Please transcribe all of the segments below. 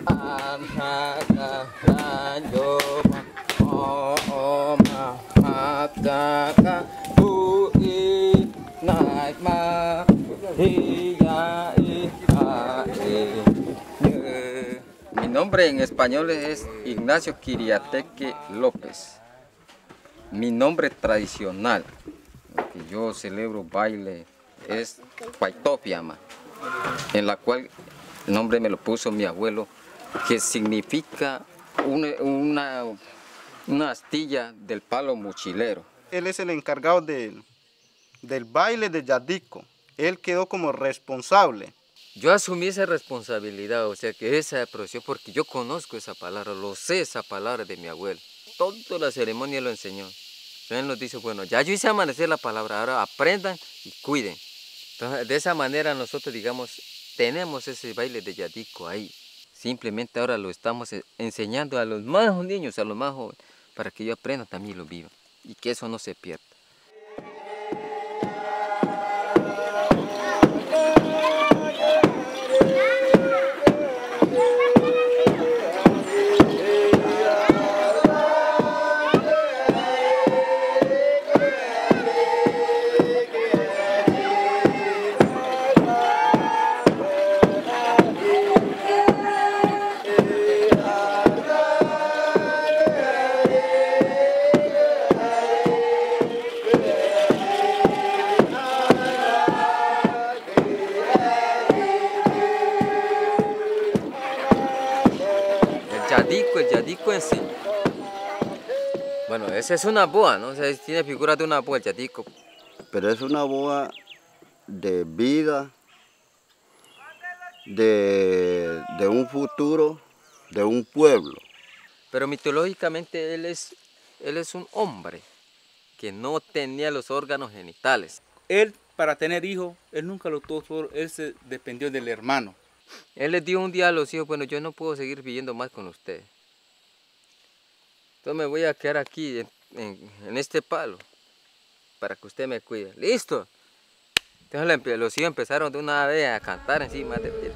Mi nombre en español es Ignacio Quiriateque López. Mi nombre tradicional, que yo celebro baile, es Paitopiama, en la cual el nombre me lo puso mi abuelo, que significa una astilla del palo mochilero. Él es el encargado del baile de Yadico. Él quedó como responsable. Yo asumí esa responsabilidad, o sea que esa profesión, porque yo conozco esa palabra, lo sé esa palabra de mi abuelo. Toda la ceremonia lo enseñó. Él nos dice, bueno, ya yo hice amanecer la palabra, ahora aprendan y cuiden. Entonces, de esa manera nosotros, digamos, tenemos ese baile de Yadico ahí. Simplemente ahora lo estamos enseñando a los más niños, a los más jóvenes, para que ellos aprendan también y lo vivan. Y que eso no se pierda. El Yadico en sí. Bueno, esa es una boa, ¿no? O sea, tiene figura de una boa el Yadico. Pero es una boa de vida, de un futuro, de un pueblo. Pero mitológicamente él es un hombre que no tenía los órganos genitales. Él, para tener hijos, él nunca lo tuvo solo, él se dependió del hermano. Él les dio un día a los hijos, bueno, yo no puedo seguir viviendo más con ustedes. Entonces me voy a quedar aquí en este palo para que usted me cuide. ¡Listo! Entonces los hijos empezaron de una vez a cantar encima de él.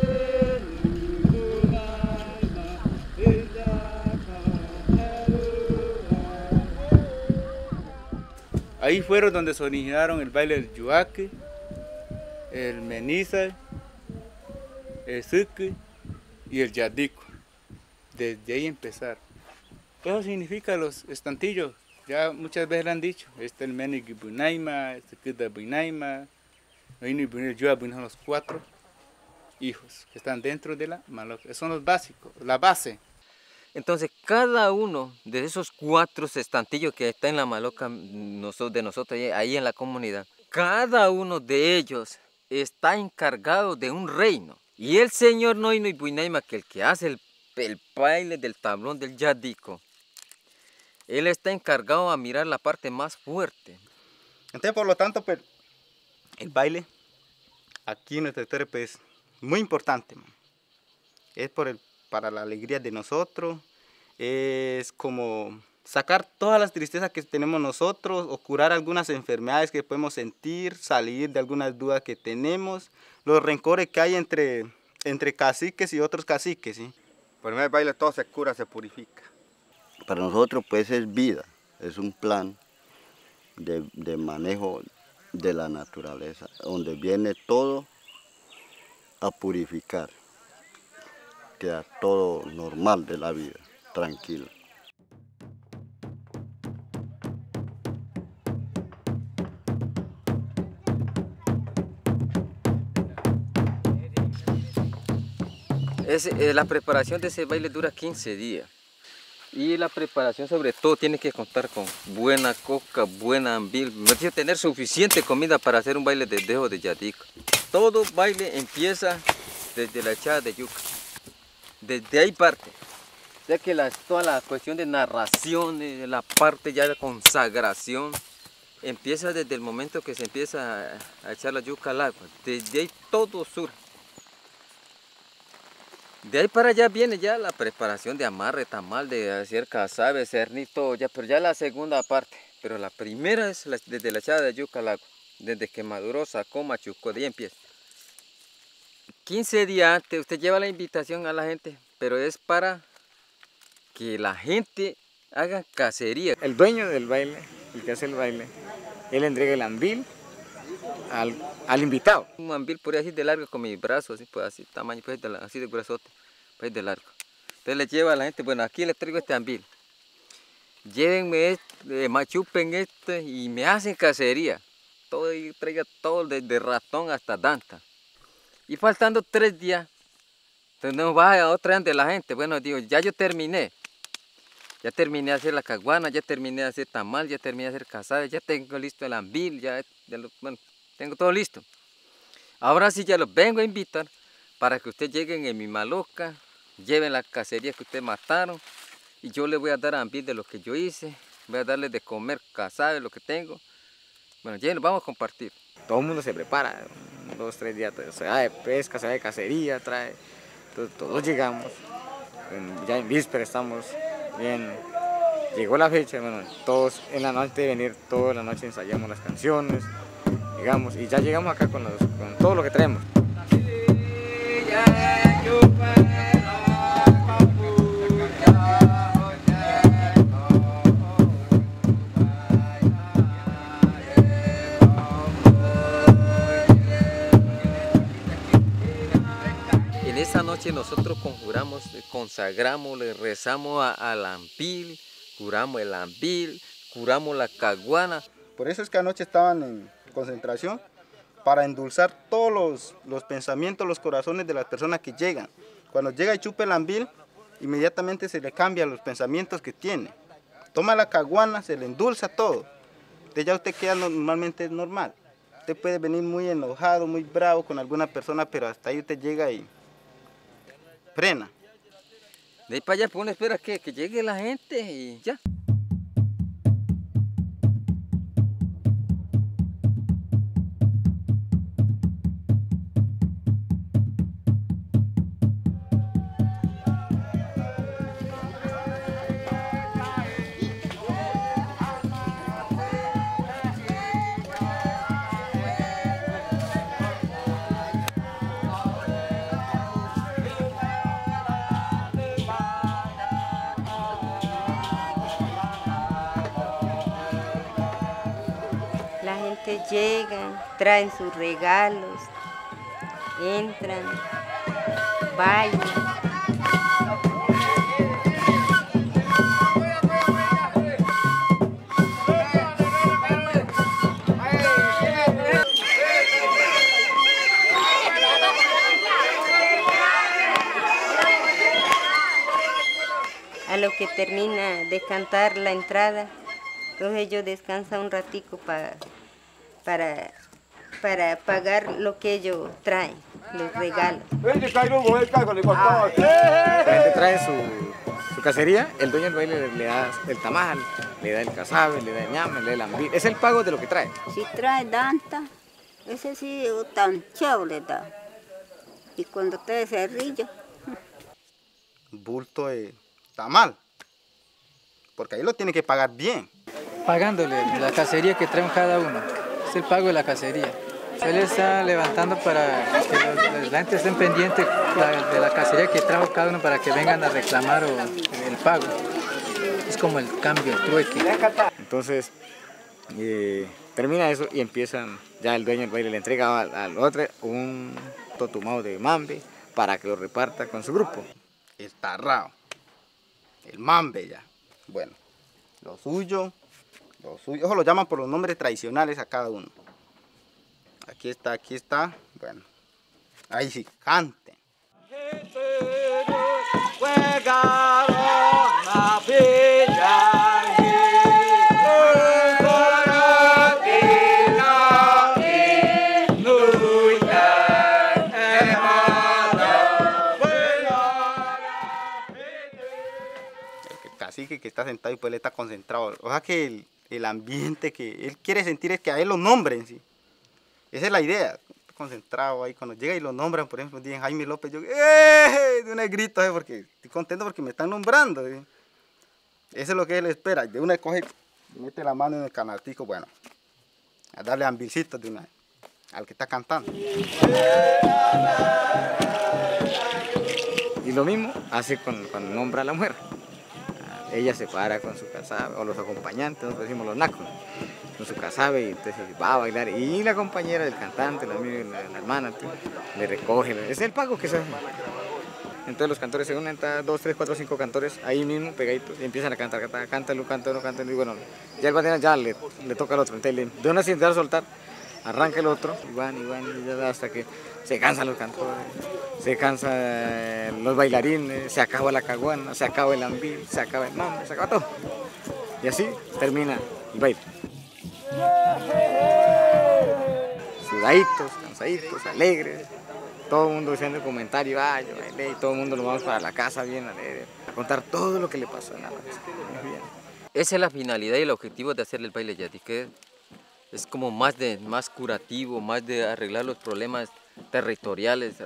Ahí fueron donde se originaron el baile del yuaque, el meniza, el suque y el yadico. Desde ahí empezaron. Eso significa los estantillos, ya muchas veces lo han dicho. Este es el menig bunaima, este queda bunaima, son los 4 hijos que están dentro de la maloca. Son los básicos, la base. Entonces, cada uno de esos 4 estantillos que está en la maloca de nosotros ahí en la comunidad, cada uno de ellos está encargado de un reino. Y el señor Noino y Buinaima, que el que hace el baile del tablón del Yadico, él está encargado a mirar la parte más fuerte. Entonces, por lo tanto, pues, el baile aquí en nuestra historia pues, es muy importante. Es para la alegría de nosotros, es como sacar todas las tristezas que tenemos nosotros o curar algunas enfermedades que podemos sentir, salir de algunas dudas que tenemos, los rencores que hay entre caciques y otros caciques. ¿Sí? Por el baile todo se cura, se purifica. Para nosotros pues es vida, es un plan de manejo de la naturaleza, donde viene todo a purificar, queda todo normal de la vida, tranquilo. La preparación de ese baile dura 15 días. Y la preparación sobre todo tiene que contar con buena coca, buena ambil, tiene que tener suficiente comida para hacer un baile de dejo de Yadico. Todo baile empieza desde la echada de yuca. Desde ahí parte. Ya que toda la cuestión de narración, la parte ya de consagración, empieza desde el momento que se empieza a echar la yuca al agua. Desde ahí todo surge. De ahí para allá viene ya la preparación de amarre, tamal, de hacer casabe, cernito, ya, pero ya la segunda parte. Pero la primera es desde la echada de yuca al agua. Desde que maduró, sacó, machucó, de ahí empieza. 15 días antes, usted lleva la invitación a la gente pero es para que la gente haga cacería. El dueño del baile, el que hace el baile, él entrega el ambil al invitado. Un ambil por ahí así de largo con mi brazo, así pues así, tamaño pues así de brazote, pues de largo. Entonces le lleva a la gente, bueno, aquí les traigo este ambil. Llévenme machupen este y me hacen cacería. Todo, y traiga todo desde ratón hasta danta. Y faltando 3 días, entonces nos va otra vez de la gente. Bueno, digo, ya yo terminé. Ya terminé de hacer la caguana, ya terminé de hacer tamal, ya terminé de hacer casabe, ya tengo listo el ambil, bueno, tengo todo listo. Ahora sí ya los vengo a invitar para que ustedes lleguen en mi maloca, lleven la cacería que ustedes mataron y yo les voy a dar ambil de lo que yo hice, voy a darles de comer casabe, lo que tengo. Bueno, ya vamos a compartir. Todo el mundo se prepara, 2, 3 días, se va de pesca, se va de cacería, trae. Entonces, todos llegamos, ya en víspera estamos bien. Llegó la fecha, bueno, todos en la noche de venir, toda la noche ensayamos las canciones, llegamos y ya llegamos acá con todo lo que traemos. En esa noche nosotros conjuramos, consagramos, le rezamos al ambil, curamos el ambil, curamos la caguana. Por eso es que anoche estaban en concentración para endulzar todos los pensamientos, los corazones de las personas que llegan. Cuando llega y chupa el ambil, inmediatamente se le cambian los pensamientos que tiene. Toma la caguana, se le endulza todo. Entonces ya usted queda normalmente normal. Usted puede venir muy enojado, muy bravo con alguna persona, pero hasta ahí usted llega y frena. De ahí para allá, pues uno espera que llegue la gente y ya. La gente llega, traen sus regalos, entran, bailan. A lo que termina de cantar la entrada, entonces ellos descansan un ratico para pagar lo que ellos traen, los regalos. La gente trae su cacería, el dueño del baile le da el tamal, le da el casabe, le da el ñame, le da el ambil. Es el pago de lo que trae. Si trae danta, ese sí tan chévere da. Y cuando trae cerrillo, Bulto de tamal, porque ahí lo tiene que pagar bien. Pagándole la cacería que traen cada uno, es el pago de la cacería. Se le está levantando para que la gente esté pendiente de la cacería que trajo cada uno para que vengan a reclamar el pago. Es como el cambio, el trueque. Entonces termina eso y empiezan, ya el dueño del baile le entrega al otro un totumao de mambe para que lo reparta con su grupo. El tarrao, el mambe ya. Bueno, lo suyo, ojo, lo llaman por los nombres tradicionales a cada uno. Aquí está, bueno, ahí sí, canten. El cacique que está sentado y pues él está concentrado. O sea que el ambiente que él quiere sentir es que a él lo nombren, ¿sí? Esa es la idea, concentrado ahí, cuando llega y lo nombran, por ejemplo, dicen Jaime López, yo de una grito, porque estoy contento porque me están nombrando. ¿Sí? Eso es lo que él espera, de una coge, mete la mano en el canastico, bueno, a darle ambilcito de una, al que está cantando. Y lo mismo hace cuando nombra a la mujer. Ella se para con su casabe, o los acompañantes, nosotros decimos los nacos, con su casabe, y entonces va a bailar. Y la compañera del cantante, la amiga, la hermana, le recoge. Es el pago que se hace. Entonces los cantores se unen, 2, 3, 4, 5 cantores ahí mismo, pegaditos, y empiezan a cantar, cántalo, y bueno, ya el bandera ya le toca al otro. Entonces de una sin dar a soltar, arranca el otro, y van, hasta que se cansan los cantores, se cansan los bailarines, se acaba la caguana, se acaba el ambil, se acaba el mambo, se acaba todo. Y así termina el baile. Sudaditos, cansaditos, alegres. Todo el mundo haciendo el comentario, yo bailé, y todo el mundo nos vamos para la casa bien alegre, a contar todo lo que le pasó en la noche. Esa es la finalidad y el objetivo de hacer el baile yadí, que es como más curativo, más de arreglar los problemas territoriales,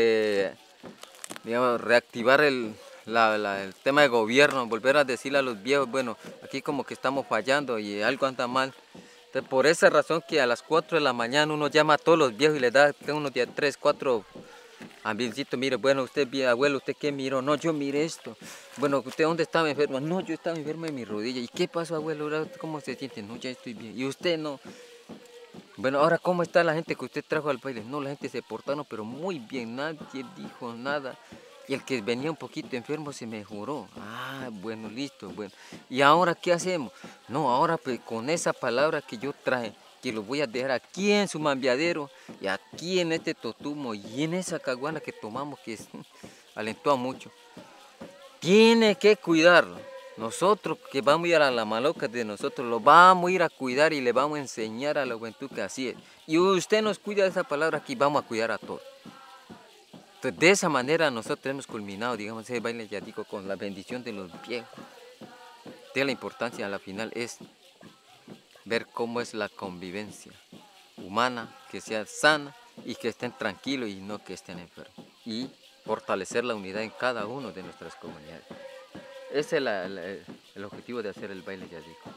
reactivar el tema de gobierno, volver a decirle a los viejos, bueno, aquí como que estamos fallando y algo anda mal. Entonces, por esa razón que a las 4 de la mañana uno llama a todos los viejos y les da unos 3, 4 ambincitos. Mire, bueno, usted, abuelo, ¿usted qué miró? No, yo miré esto. Bueno, ¿usted dónde estaba enfermo? No, yo estaba enfermo en mi rodilla. ¿Y qué pasó, abuelo? ¿Cómo se siente? No, ya estoy bien. ¿Y usted no? Bueno, ahora, ¿cómo está la gente que usted trajo al baile? No, la gente se portaron, pero muy bien, nadie dijo nada. Y el que venía un poquito enfermo se mejoró. Ah, bueno, listo, bueno. ¿Y ahora qué hacemos? No, ahora pues con esa palabra que yo traje, que lo voy a dejar aquí en su mambiadero, y aquí en este totumo, y en esa caguana que tomamos, que alentó a mucho. Tiene que cuidarlo. Nosotros que vamos a ir a la maloca de nosotros, lo vamos a ir a cuidar y le vamos a enseñar a la juventud que así es. Y usted nos cuida de esa palabra, aquí vamos a cuidar a todos. Entonces, de esa manera nosotros hemos culminado, digamos, ese baile yadico con la bendición de los viejos. De la importancia a la final es ver cómo es la convivencia humana, que sea sana y que estén tranquilos y no que estén enfermos. Y fortalecer la unidad en cada uno de nuestras comunidades. Ese es el objetivo de hacer el baile yadico.